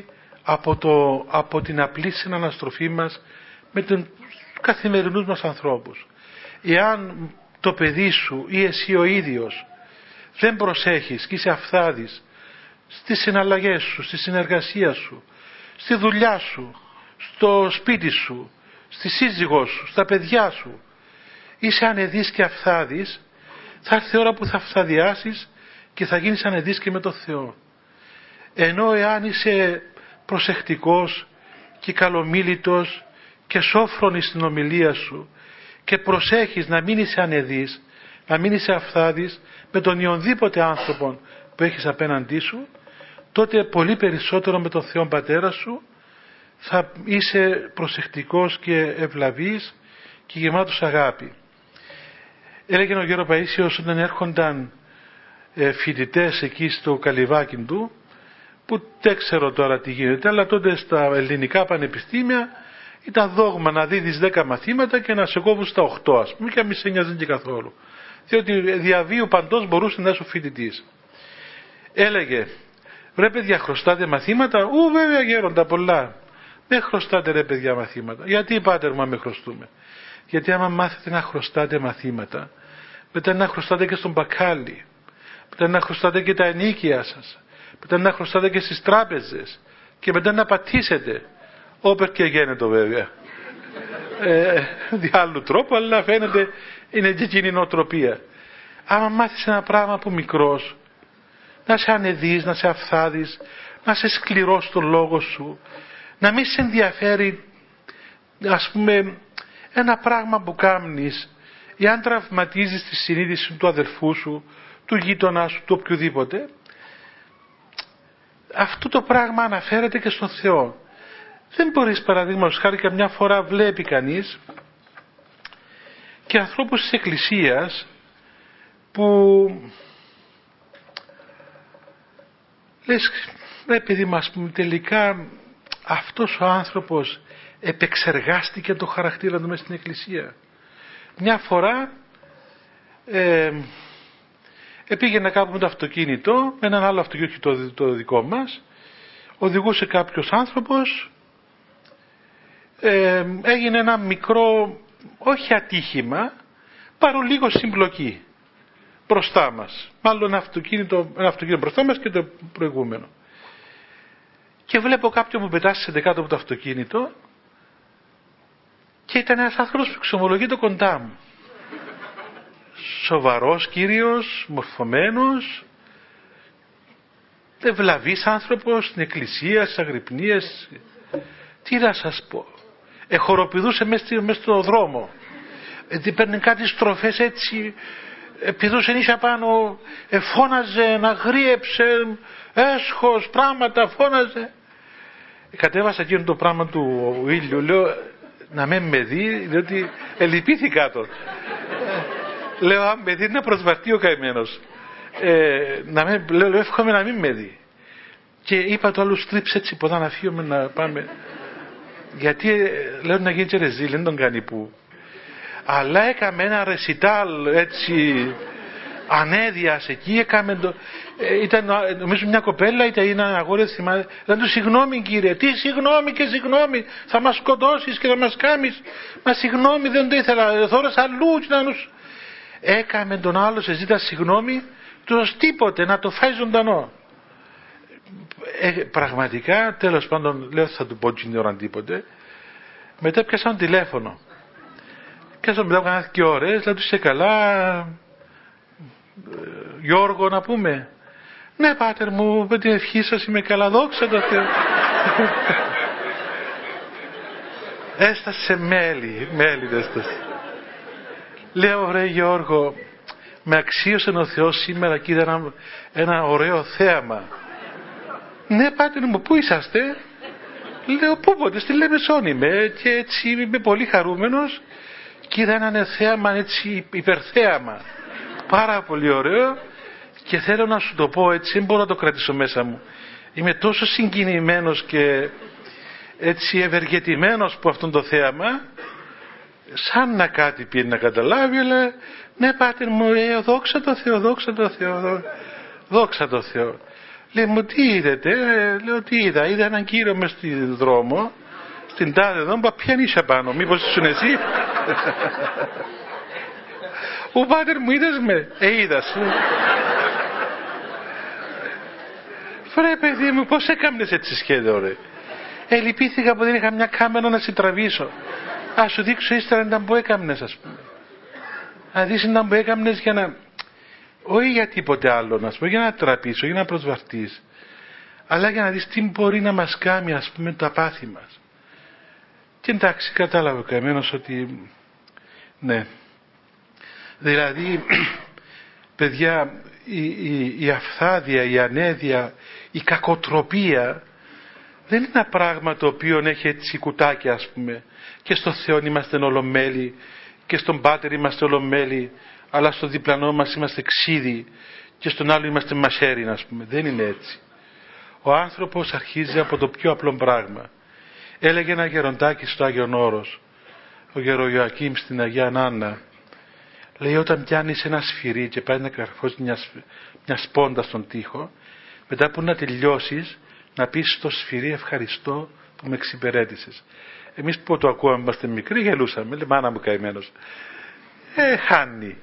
από την απλή συναναστροφή μας με τους καθημερινούς μας ανθρώπους. Εάν το παιδί σου ή εσύ ο ίδιος δεν προσέχεις και είσαι αφθάδης στις συναλλαγές σου, στη συνεργασία σου, στη δουλειά σου, στο σπίτι σου, στη σύζυγό σου, στα παιδιά σου, είσαι ανεδής και αφθάδης, θα έρθει η ώρα που θα φθαδιάσεις και θα γίνεις ανεδής και με τον Θεό. Ενώ εάν είσαι προσεκτικός και καλομίλητος και σόφρονης στην ομιλία σου και προσέχεις να μην είσαι ανεδής, να μην είσαι αφθάδης με τον ιονδήποτε άνθρωπο που έχεις απέναντί σου, τότε πολύ περισσότερο με τον Θεό Πατέρα σου θα είσαι προσεκτικός και ευλαβής και γεμάτος αγάπη. Έλεγε ο Γέρο Παΐσιος όταν έρχονταν φοιτητές εκεί στο Καλυβάκι του, που δεν ξέρω τώρα τι γίνεται, αλλά τότε στα ελληνικά πανεπιστήμια ήταν δόγμα να δίδεις 10 μαθήματα και να σε κόβουν στα 8, ας πούμε, και να μη σε νοιάζει και καθόλου. Διότι διαβίου παντός μπορούσε να είσαι φοιτητής. Έλεγε, ρε παιδιά, χρωστάτε μαθήματα? Βέβαια γέροντα, πολλά. Δεν χρωστάτε ρε παιδιά μαθήματα. Γιατί πάτερ μου με χρωστούμε? Γιατί άμα μάθετε να χρωστάτε μαθήματα, μετά να χρωστάτε και στον μπακάλι, μετά να χρωστάτε και τα ενίκια σας, μετά να χρωστάτε και στις τράπεζες, και μετά να πατήσετε. Όπερ και γένετο βέβαια. Δι' άλλου τρόπο, αλλά φαίνεται είναι και εκείνη η νοοτροπία. Άμα μάθεις ένα πράγμα από μικρός, να σε ανεδείς, να σε αφθάδεις, να σε σκληρός στο λόγο σου, να μην σε ενδιαφέρει, ας πούμε, ένα πράγμα που κάνεις, ή αν τραυματίζεις τη συνείδηση του αδελφού σου, του γείτονα σου, του οποιοδήποτε, αυτό το πράγμα αναφέρεται και στον Θεό. Δεν μπορείς, παραδείγματος χάρη, καμιά φορά βλέπει κανείς και ανθρώπους της Εκκλησίας που λες, ρε παιδί μας, τελικά αυτός ο άνθρωπος επεξεργάστηκε το χαρακτήρα του μέσα στην Εκκλησία. Μια φορά πήγαινε κάπου με το αυτοκίνητο, με έναν άλλο αυτοκίνητο το δικό μας, οδηγούσε κάποιος άνθρωπος, έγινε ένα μικρό, όχι ατύχημα, παρόλο λίγο συμπλοκή μπροστά μας. Μάλλον ένα αυτοκίνητο μπροστά μας και το προηγούμενο. Και βλέπω κάποιον που πετάσσε κάτω από το αυτοκίνητο και ήταν ένας άνθρωπος που εξομολογείται κοντά μου. Σοβαρός κύριος, μορφωμένος, ευλαβής άνθρωπος, στην εκκλησία, στις αγρυπνίες. Τι να σας πω. Εχοροπηδούσε μέσα στο δρόμο. Παίρνει κάτι στροφές έτσι, πηδούσε νύχια πάνω, φώναζε, να γρίεψε, έσχος, πράγματα, φώναζε. Κατέβασα εκείνο το πράγμα του ήλιου, λέω να με δει, διότι ελυπήθηκα το. Λέω αν με δει να προσβαρτεί ο καημένος. Λέω εύχομαι να μην με δει. Και είπα το άλλο, στρίψε έτσι ποδά να φύγουμε να πάμε. Γιατί λέω να γίνει και ρεζίλ, δεν τον κάνει που. Αλλά έκαμε ένα ρεσιτάλ έτσι ανέδιας εκεί, έκαμε το. Ήταν νομίζω μια κοπέλα, ήταν ένα αγόρι, θυμάται. Ήταν του συγγνώμη κύριε, τι συγγνώμη και συγγνώμη, θα μας σκοτώσεις και θα μας κάμεις. Μα συγγνώμη δεν το ήθελα, θόρας αλλού. Έκαμε τον άλλο, σε ζήτα συγγνώμη, τους τίποτε, να το φάει ζωντανό. Πραγματικά, τέλος πάντων, λέω θα του πω την ώρα τίποτε. Μετά πιάσα ένα τηλέφωνο. Πιάσα μετά από κανένα και ώρες, λέω του είσαι καλά, Γιώργο να πούμε. Ναι πάτερ μου, με την ευχή σας είμαι καλά, δόξα τω Θεώ. Έστασε μέλι έστασε. Λέω ρε Γιώργο, με αξίωσε ο Θεός σήμερα και είδα ένα ωραίο θέαμα. Ναι πάτερ μου, πού είσαστε? Λέω πούποτε, στη Λεμεσόν είμαι και έτσι είμαι πολύ χαρούμενος και είδα ένα θέαμα έτσι υπερθέαμα. Πάρα πολύ ωραίο και θέλω να σου το πω έτσι, δεν μπορώ να το κρατήσω μέσα μου. Είμαι τόσο συγκινημένος και έτσι ευεργετημένος που αυτό το θέαμα, σαν να κάτι πει να καταλάβει, αλλά ναι πάτερ μου, δόξα τω Θεώ, δόξα τω Θεώ, δόξα τω Θεώ. Λέει μου τι είδετε? Λέω τι είδα? Είδα έναν κύριο μες στον δρόμο, στην τάδε εδώ, που πιάνει πάνω, μήπως ήσουν εσύ? Ο πάτερ μου είδες με? Είδα σου. Φρέ παιδί μου, πώς έκαμνες έτσι σχέδιο ρε? Λυπήθηκα που δεν είχα μια κάμερα να σε τραβήσω. Ας σου δείξω ύστερα ήταν που έκαμνες, ας πούμε. Να δεις ήταν που έκαμνες για να... Όχι για τίποτε άλλο, να πούμε, για να τραπήσω, για να προσβαρτείς. Αλλά για να δεις τι μπορεί να μας κάνει, ας πούμε, τα πάθη μας. Και εντάξει, κατάλαβε ο καημένος ότι... Ναι. Δηλαδή, παιδιά, η αφθάδεια, η ανέδεια, η κακοτροπία δεν είναι ένα πράγμα το οποίο έχει έτσι κουτάκια, ας πούμε. Και στο Θεό είμαστε ολομέλη και στον Πάτερ είμαστε ολομέλη, αλλά στο διπλανό μας είμαστε ξύδι και στον άλλο είμαστε μαχαίρι, ας πούμε. Δεν είναι έτσι. Ο άνθρωπος αρχίζει από το πιο απλό πράγμα. Έλεγε ένα γεροντάκι στο Άγιον Όρος, ο γερο-Ιωακήμ στην Αγία Νάνα, λέει, όταν πιάνεις ένα σφυρί και πάει να καρφώσει μια σπόντα στον τοίχο, μετά που να τελειώσεις να πεις στο σφυρί ευχαριστώ που με εξυπηρέτησες. Εμείς που το ακούαμε, είμαστε μικροί, γελούσαμε, λέει, μάνα μου καημένος. Χάνει.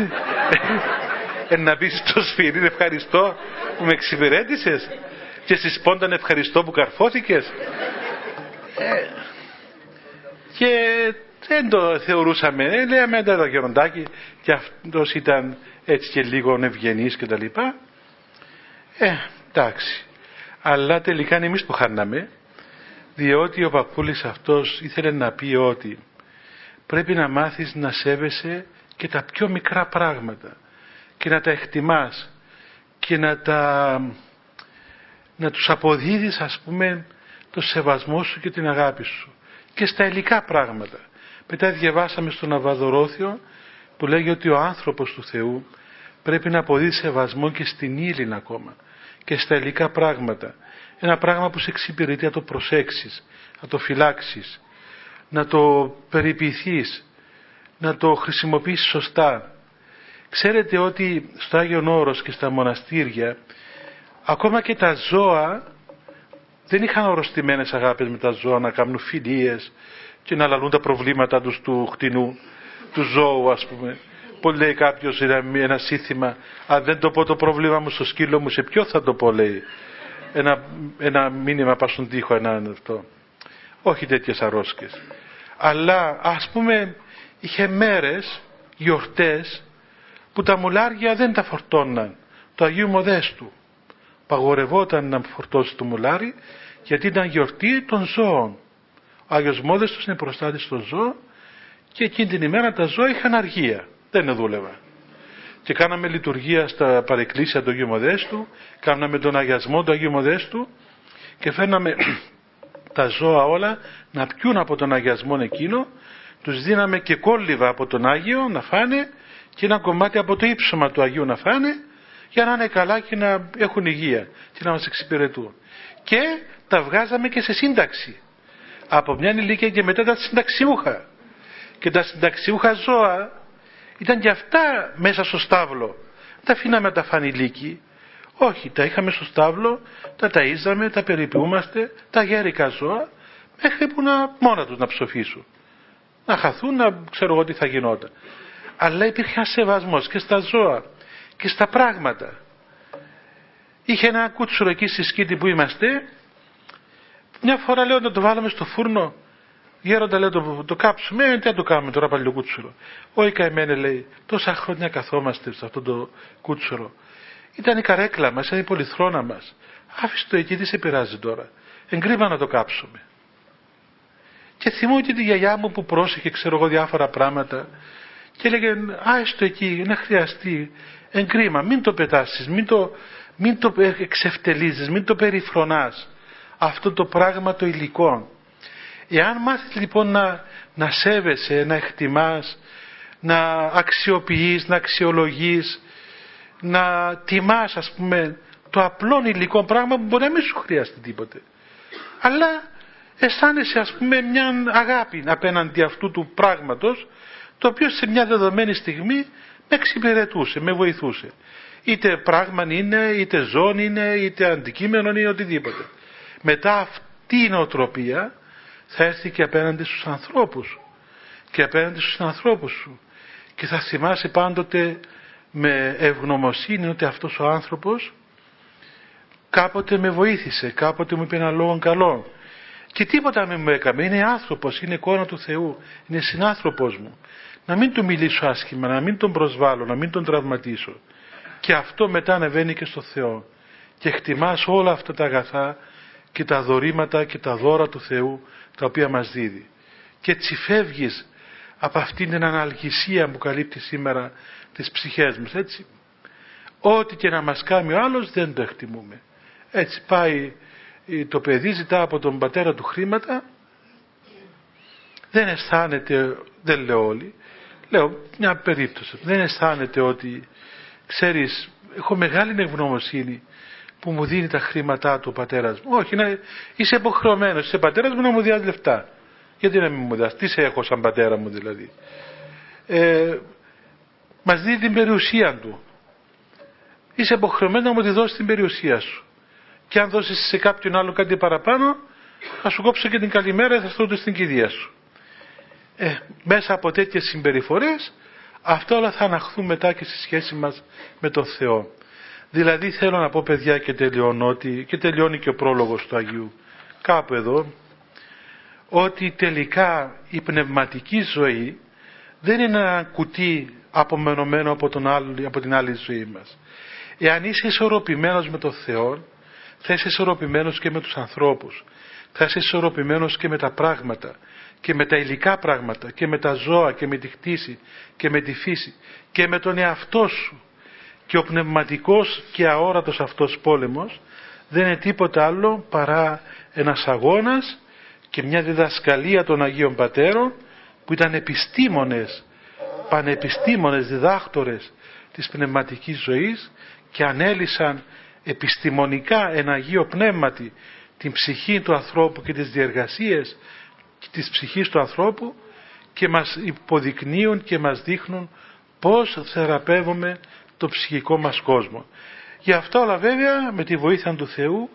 Να πεις στο σφυρί ευχαριστώ που με εξυπηρέτησες και στη σπόντα ευχαριστώ που καρφώθηκες. Και δεν το θεωρούσαμε, λέμε το γεροντάκι και αυτός ήταν έτσι και λίγο ευγενής και τα λοιπά. Εντάξει. Αλλά τελικά είναι εμείς που χάναμε, διότι ο παππούλης αυτός ήθελε να πει ότι πρέπει να μάθεις να σέβεσαι και τα πιο μικρά πράγματα και να τα εκτιμάς και να τους αποδίδεις, ας πούμε, το σεβασμό σου και την αγάπη σου και στα υλικά πράγματα. Μετά διαβάσαμε στον Αβαδορόθιο που λέγει ότι ο άνθρωπος του Θεού πρέπει να αποδίδει σεβασμό και στην ύλη ακόμα και στα υλικά πράγματα. Ένα πράγμα που σε εξυπηρετεί να το προσέξεις, να το φυλάξεις, να το περιποιηθείς, να το χρησιμοποιήσεις σωστά. Ξέρετε ότι στο Άγιον Όρος και στα μοναστήρια ακόμα και τα ζώα δεν είχαν ορωστημένες αγάπες με τα ζώα, να κάνουν φιλίες και να λαλούν τα προβλήματα τους του χτινού, του ζώου, ας πούμε. Που λέει κάποιος, ένα σύνθημα, αν δεν το πω το πρόβλημα μου στο σκύλο μου, σε ποιο θα το πω, λέει. Ένα μήνυμα πας στον τοίχο, αυτό. Όχι τέτοιες αρρώσκες. Αλλά, ας πούμε, είχε μέρες, γιορτές, που τα μουλάρια δεν τα φορτώναν. Το Αγίου Μοδέστου. Παγορευόταν να φορτώσει το μουλάρι, γιατί ήταν γιορτή των ζώων. Ο Άγιος Μόδεστος είναι προστάτης των ζώων και εκείνη την ημέρα τα ζώα είχαν αργία. Δεν δούλευαν. Και κάναμε λειτουργία στα παρεκκλήσια του Αγίου Μοδέστου, κάναμε τον αγιασμό του Αγίου Μοδέστου και φέρναμε τα ζώα όλα να πιούν από τον αγιασμό εκείνο, τους δίναμε και κόλληβα από τον Άγιο να φάνε και ένα κομμάτι από το ύψωμα του Αγίου να φάνε, για να είναι καλά και να έχουν υγεία και να μας εξυπηρετούν. Και τα βγάζαμε και σε σύνταξη. Από μια ηλικία και μετά τα συνταξιούχα. Και τα συνταξιούχα ζώα ήταν και αυτά μέσα στο στάβλο. Τα αφήναμε τα φανιλίκι. Όχι, τα είχαμε στο στάβλο, τα ταΐζαμε, τα περιποιούμαστε, τα γέρικα ζώα, μέχρι που μόνα τους να ψοφήσουν. Να χαθούν, να ξέρω εγώ τι θα γινόταν. Αλλά υπήρχε ένα σεβασμός και στα ζώα και στα πράγματα. Είχε ένα κούτσουρο εκεί στη σκήτη που είμαστε. Μια φορά λέω να το βάλουμε στο φούρνο. Γέροντα, λέω, το κάψουμε. Τι να το κάνουμε τώρα πάλι το κούτσουρο. Όχι καημένε, λέει, τόσα χρόνια καθόμαστε σε αυτό το κούτσουρο. Ήταν η καρέκλα μας, ήταν η πολυθρόνα μας. Άφησε το εκεί, τι σε πειράζει τώρα. Εγκρίμα να το κάψουμε. Και θυμώ και τη γιαγιά μου που πρόσεχε, ξέρω εγώ, διάφορα πράγματα. Και έλεγε, άιστο εκεί, να χρειαστεί. Εγκρίμα, μην το πετάσεις, μην το εξευτελίζεις, μην το περιφρονάς. Αυτό το πράγμα το υλικό. Εάν μάθεις λοιπόν να σέβεσαι, να εκτιμάς, να αξιοποιείς, να αξιολογείς, να τιμάς, ας πούμε, το απλό υλικό πράγμα που μπορεί να μην σου χρειαστεί τίποτε. Αλλά αισθάνεσαι, ας πούμε, μια αγάπη απέναντι αυτού του πράγματος, το οποίο σε μια δεδομένη στιγμή με εξυπηρετούσε, με βοηθούσε. Είτε πράγμα είναι, είτε ζώο είναι, είτε αντικείμενο είναι, οτιδήποτε. Μετά αυτή η νοοτροπία θα έρθει και απέναντι στους ανθρώπους και απέναντι στους ανθρώπους σου. Και θα θυμάσαι πάντοτε με ευγνωμοσύνη ότι αυτός ο άνθρωπος κάποτε με βοήθησε, κάποτε μου είπε ένα λόγο καλό. Και τίποτα μην μου έκαμε, είναι άνθρωπος, είναι εικόνα του Θεού, είναι συνάνθρωπος μου. Να μην του μιλήσω άσχημα, να μην τον προσβάλλω, να μην τον τραυματίσω. Και αυτό μετά ανεβαίνει και στο Θεό. Και εκτιμάς όλα αυτά τα αγαθά και τα δωρήματα και τα δώρα του Θεού τα οποία μας δίδει. Και έτσι φεύγεις από αυτήν την αναλγησία που καλύπτει σήμερα τις ψυχές μας, έτσι. Ό,τι και να μας κάνει ο άλλος δεν το εκτιμούμε. Έτσι πάει το παιδί, ζητά από τον πατέρα του χρήματα, δεν αισθάνεται, δεν λέω όλοι, λέω μια περίπτωση, δεν αισθάνεται ότι, ξέρεις, έχω μεγάλη ευγνωμοσύνη που μου δίνει τα χρήματά του ο πατέρας μου. Όχι, είσαι υποχρεωμένος, είσαι πατέρας μου να μου διάσει λεφτά. Γιατί να μην μου δώσει, τι σε έχω σαν πατέρα μου δηλαδή. Μας δίνει την περιουσία του. Είσαι υποχρεωμένος να μου τη δώσει την περιουσία σου. Και αν δώσεις σε κάποιον άλλο κάτι παραπάνω, θα σου κόψω και την καλημέρα, θα στο στην κηδεία σου. Μέσα από τέτοιες συμπεριφορές, αυτά όλα θα αναχθούν μετά και στη σχέση μας με τον Θεό. Δηλαδή θέλω να πω, παιδιά, και τελειώνει και ο πρόλογος του Αγίου κάπου εδώ, ότι τελικά η πνευματική ζωή δεν είναι ένα κουτί απομενωμένο από την άλλη ζωή μας. Εάν είσαι ισορροπημένος με τον Θεό, θα είσαι ισορροπημένος και με τους ανθρώπους. Θα είσαι ισορροπημένος και με τα πράγματα και με τα υλικά πράγματα και με τα ζώα και με τη κτήση και με τη φύση και με τον εαυτό σου. Και ο πνευματικός και αόρατος αυτός πόλεμος δεν είναι τίποτα άλλο παρά ένας αγώνας και μια διδασκαλία των Αγίων Πατέρων που ήταν επιστήμονες, πανεπιστήμονες, διδάκτορες της πνευματικής ζωής και ανέλυσαν επιστημονικά εν Αγίο Πνεύματι την ψυχή του ανθρώπου και τις διεργασίες της ψυχής του ανθρώπου και μας υποδεικνύουν και μας δείχνουν πώς θεραπεύουμε το ψυχικό μας κόσμο. Γι' αυτό όλα βέβαια με τη βοήθεια του Θεού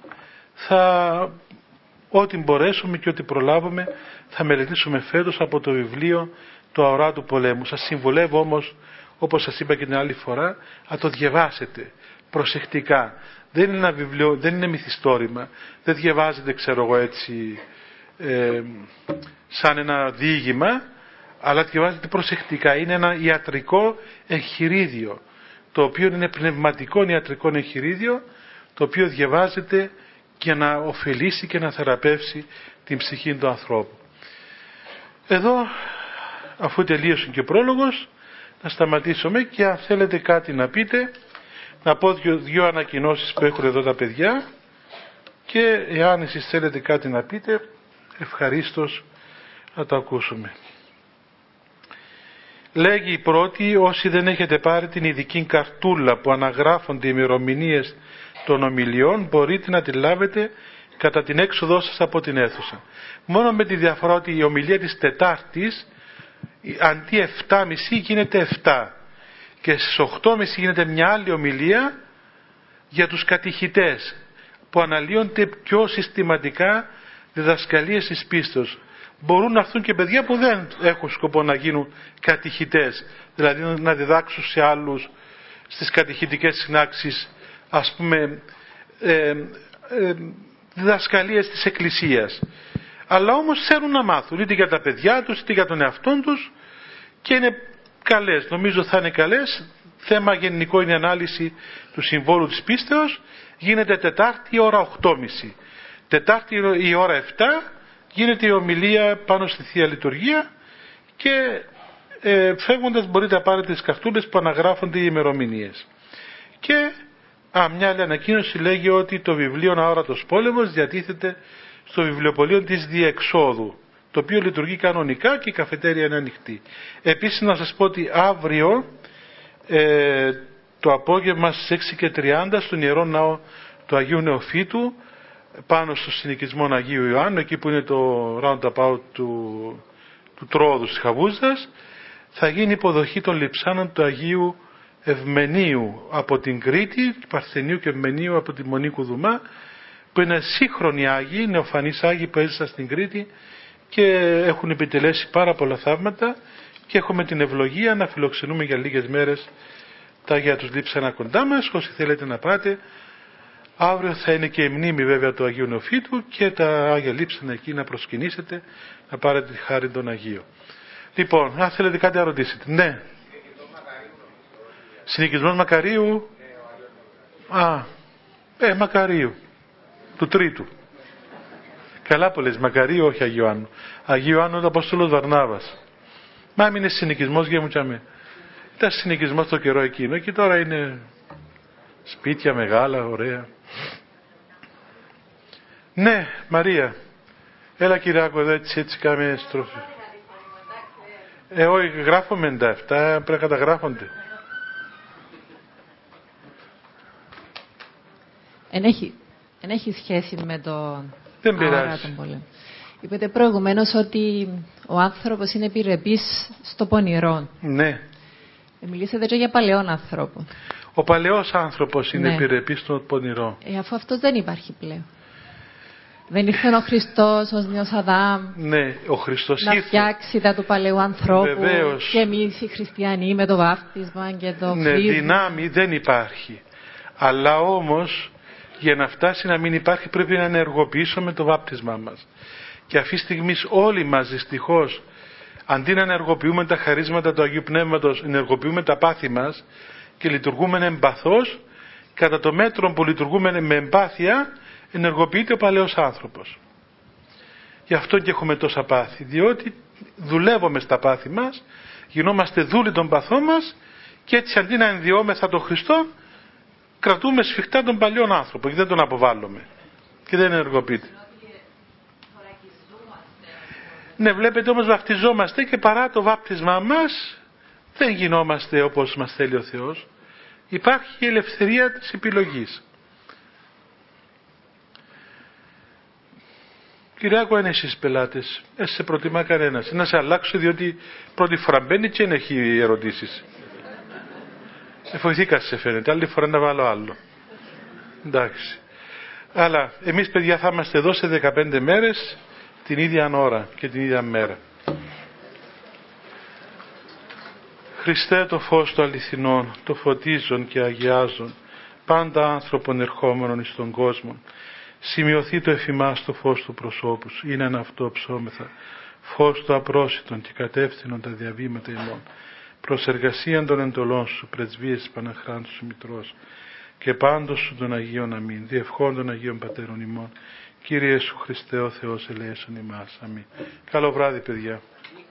ό,τι μπορέσουμε και ό,τι προλάβουμε θα μελετήσουμε φέτος από το βιβλίο του Αοράτου Πολέμου. Σας συμβουλεύω όμως, όπως σας είπα και την άλλη φορά, να το διαβάσετε προσεκτικά. Δεν είναι ένα βιβλίο, δεν είναι μυθιστόρημα, δεν διαβάζετε ξέρω εγώ έτσι σαν ένα διήγημα, αλλά διαβάζετε προσεκτικά. Είναι ένα ιατρικό εγχειρίδιο, το οποίο είναι πνευματικό ιατρικό εγχειρίδιο, το οποίο διαβάζεται για να ωφελήσει και να θεραπεύσει την ψυχή του ανθρώπου. Εδώ, αφού τελείωσε και ο πρόλογος, να σταματήσουμε και αν θέλετε κάτι να πείτε, να πω δύο ανακοινώσεις που έχουν εδώ τα παιδιά και εάν εσείς θέλετε κάτι να πείτε, ευχαρίστως να το ακούσουμε. Λέγει η πρώτη, όσοι δεν έχετε πάρει την ειδική καρτούλα που αναγράφονται οι ημερομηνίες των ομιλιών, μπορείτε να τη λάβετε κατά την έξοδό σας από την αίθουσα. Μόνο με τη διαφορά ότι η ομιλία της Τετάρτης αντί 7.30 γίνεται 7 και στις 8.30 γίνεται μια άλλη ομιλία για τους κατηχητές που αναλύονται πιο συστηματικά διδασκαλίες της πίστεως. Μπορούν να έρθουν και παιδιά που δεν έχουν σκοπό να γίνουν κατηχητές, δηλαδή να διδάξουν σε άλλους στις κατηχητικές συνάξεις, ας πούμε, διδασκαλίες της Εκκλησίας. Αλλά όμως θέλουν να μάθουν είτε για τα παιδιά τους είτε για τον εαυτόν τους και είναι καλές, νομίζω θα είναι καλές. Θέμα γενικό είναι η ανάλυση του συμβόλου της πίστεως, γίνεται Τετάρτη ώρα 8.30. Τετάρτη η ώρα 7 γίνεται η ομιλία πάνω στη Θεία Λειτουργία και φεύγοντας μπορείτε να πάρετε τις καρτούλες που αναγράφονται οι ημερομηνίες. Και μια άλλη ανακοίνωση λέγει ότι το βιβλίο Αόρατος Πόλεμος διατίθεται στο βιβλιοπωλείο της Διεξόδου, το οποίο λειτουργεί κανονικά και η καφετέρια είναι ανοιχτή. Επίσης να σας πω ότι αύριο το απόγευμα στις 6:30 στον Ιερό Ναό του Αγίου Νεοφύτου, πάνω στο συνοικισμό Αγίου Ιωάννου, εκεί που είναι το roundabout του Τρόδου της Χαβούζας, θα γίνει υποδοχή των λειψάνων του Αγίου Ευμενίου από την Κρήτη, του Παρθενίου και Ευμενίου από τη Μονή Κουδουμά, που είναι σύγχρονοι Άγιοι, νεοφανείς Άγιοι που έζησαν στην Κρήτη και έχουν επιτελέσει πάρα πολλά θαύματα και έχουμε την ευλογία να φιλοξενούμε για λίγες μέρες τα Αγία τους λείψανα κοντά μας. Όσοι θέλετε να πάτε, αύριο θα είναι και η μνήμη βέβαια του Αγίου Νεοφύτου και τα Άγια λείψανα εκεί να προσκυνήσετε, να πάρετε τη χάρη των Αγίων. Λοιπόν, αν θέλετε κάτι να ρωτήσετε. Ναι. Συνοικισμός Μακαρίου. Μακαρίου. Του Τρίτου. Καλά που λες, Μακαρίου, όχι Αγίου Ιωάννου. Αγίου Ιωάννου είναι ο Απόστολος Βαρνάβας. Μα είναι συνοικισμός για μου τσάμε. Ήταν συνοικισμός το καιρό εκείνο και τώρα είναι σπίτια μεγάλα, ωραία. Ναι, Μαρία. Έλα Κυριάκο εδώ έτσι κάμε στροφή. Όχι, γράφουμε τα αυτά, πρέπει να καταγράφονται. Δεν έχει σχέση με το Δεν αόρατο πειράζει. πόλεμο. Είπατε προηγουμένως ότι ο άνθρωπος είναι επιρρεπής στο πονηρό. Ναι. Μιλήσατε και για παλαιόν άνθρωπο. Ο παλαιός άνθρωπος είναι Ναι. επιρρεπής στο πονηρό. Αφού αυτός δεν υπάρχει πλέον. Δεν ήρθε ο Χριστός ως νέος Αδάμ Ναι, ο Χριστός να ήρθε. φτιάξει τα του παλαιού ανθρώπου. Βεβαίως. Και εμείς οι χριστιανοί με το βάπτισμα και το Ναι, χρήσμα. δυνάμει δεν υπάρχει. Αλλά όμως για να φτάσει να μην υπάρχει πρέπει να ενεργοποιήσουμε το βάπτισμά μας. Και αυτή τη στιγμή όλοι μας δυστυχώς αντί να ενεργοποιούμε τα χαρίσματα του Αγίου Πνεύματος, ενεργοποιούμε τα πάθη μας και λειτουργούμε εμπαθώς. Κατά το μέτρο που λειτουργούμε με εμπάθεια ενεργοποιείται ο παλαιός άνθρωπος. Γι' αυτό και έχουμε τόσα πάθη, διότι δουλεύουμε στα πάθη μας, γινόμαστε δούλοι των παθών μας και έτσι αντί να ενδιόμεθα τον Χριστό κρατούμε σφιχτά τον παλιόν άνθρωπο και δεν τον αποβάλλουμε και δεν ενεργοποιείται. Ναι, βλέπετε όμως βαπτιζόμαστε και παρά το βάπτισμά μας δεν γινόμαστε όπως μας θέλει ο Θεός. Υπάρχει η ελευθερία της επιλογής. Κυριάκο, είναι εσείς πελάτες, σε προτιμά κανένας. Να σε αλλάξω διότι πρώτη φορά μπαίνει και δεν έχει ερωτήσεις. Βοηθήκα σε φαίνεται, άλλη φορά να βάλω άλλο. Εντάξει. Αλλά εμείς παιδιά θα είμαστε εδώ σε 15 μέρες την ίδια ώρα και την ίδια μέρα. Χριστέ το φως του αληθινών, το φωτίζον και αγιάζον, πάντα άνθρωπον ερχόμενον εις τον κόσμο. Σημειωθεί το εφημάς το φως του προσώπου σου, είναι ένα αυτό ψώμεθα, φως του απρόσιτον και κατεύθυνον τα διαβήματα ημών. Προς εργασίαν των εντολών σου, πρεσβείες της Παναχράντου σου Μητρός, και πάντως σου των Αγίων αμήν, διευχών των Αγίων Πατέρων ημών. Κύριε Ιησού Χριστέ ο Θεός ελέησον ημάς. Αμήν. Καλό βράδυ παιδιά.